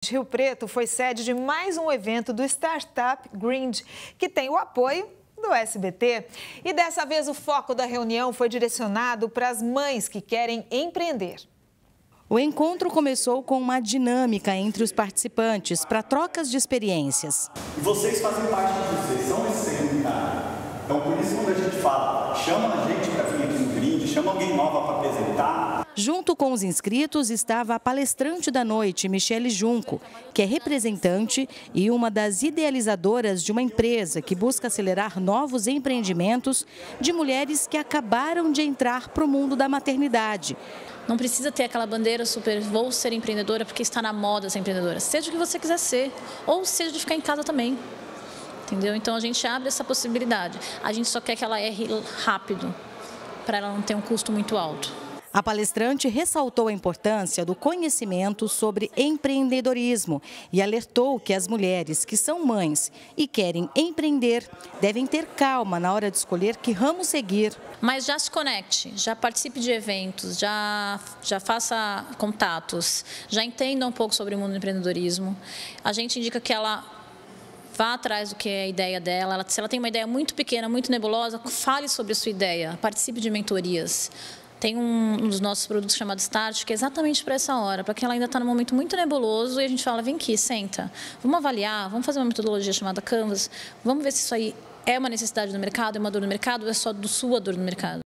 Rio Preto foi sede de mais um evento do Startup Grind, que tem o apoio do SBT. E dessa vez o foco da reunião foi direcionado para as mães que querem empreender. O encontro começou com uma dinâmica entre os participantes para trocas de experiências. E vocês fazem parte disso, vocês são esse segundo cara. Então, por isso, quando a gente fala, chama a gente para vir aqui no Grind, chama alguém nova para apresentar. Junto com os inscritos estava a palestrante da noite, Michele Junco, que é representante e uma das idealizadoras de uma empresa que busca acelerar novos empreendimentos de mulheres que acabaram de entrar para o mundo da maternidade. Não precisa ter aquela bandeira super, vou ser empreendedora porque está na moda ser empreendedora. Seja o que você quiser ser, ou seja de ficar em casa também. Entendeu? Então a gente abre essa possibilidade. A gente só quer que ela erre rápido, para ela não ter um custo muito alto. A palestrante ressaltou a importância do conhecimento sobre empreendedorismo e alertou que as mulheres que são mães e querem empreender devem ter calma na hora de escolher que ramo seguir. Mas já se conecte, já participe de eventos, já faça contatos, já entenda um pouco sobre o mundo do empreendedorismo. A gente indica que ela vá atrás do que é a ideia dela. Se ela tem uma ideia muito pequena, muito nebulosa, fale sobre a sua ideia, participe de mentorias. Tem um dos nossos produtos chamado Start, que é exatamente para essa hora, para quem ela ainda está num momento muito nebuloso e a gente fala, vem aqui, senta, vamos avaliar, vamos fazer uma metodologia chamada Canvas, vamos ver se isso aí é uma necessidade do mercado, é uma dor no mercado ou é só sua dor no mercado.